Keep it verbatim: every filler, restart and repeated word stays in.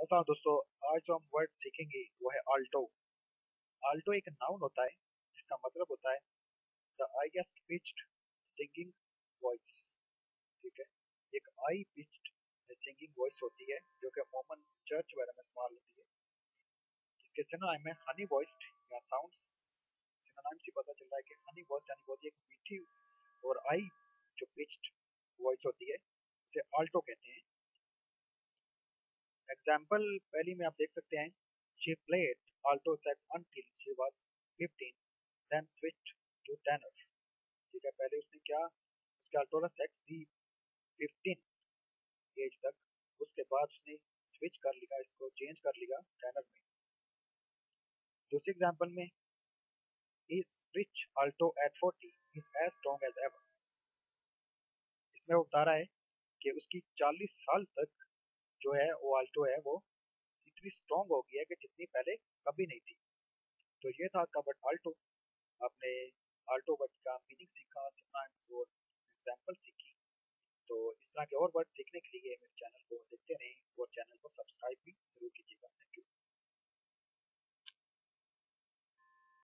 ऐसा दोस्तों, आज जो हम वर्ड सीखेंगे वो है आल्टो। आल्टो एक नाउन होता है जिसका मतलब होता है the highest pitched singing voice. ठीक है, एक हाई पिच्ड सिंगिंग वॉइस होती है जो कि अमूमन चर्च वगैरह में इस्तेमाल होती है। इसके सिनोनिम में हनी वॉइस्ड या साउंड्स। सिनोनिम से पता चल रहा है कि हनी वॉइस यानी बहुत ही एक मीठी और हाई जो पिच्ड वॉइस होती है उसे आल्टो कहते हैं। एग्जाम्पल पहली में आप देख सकते हैं, she played alto sax until she was fifteen, then switched to tenor। ठीक है, पहले उसने क्या उसके अल्टो सेक्स दी फिफ्टीन एज तक, उसके बाद उसने स्विच कर लिया, इसको चेंज कर लिया टेनर में। दूसरे एग्जाम्पल में, his rich alto at forty is as strong as ever। इसमें वो बता रहा है कि उसकी चालीस साल तक जो है वो अल्टो है वो इतनी स्ट्रॉन्ग हो गई है कि जितनी पहले कभी नहीं थी। तो ये था आपका वर्ड आल्टो। आपने आल्टो वर्ड का मीनिंग सीखा, सिनोनिम्स और एग्जांपल सीखी। तो इस तरह के और वर्ड सीखने के लिए मेरे चैनल को देखते रहें और चैनल को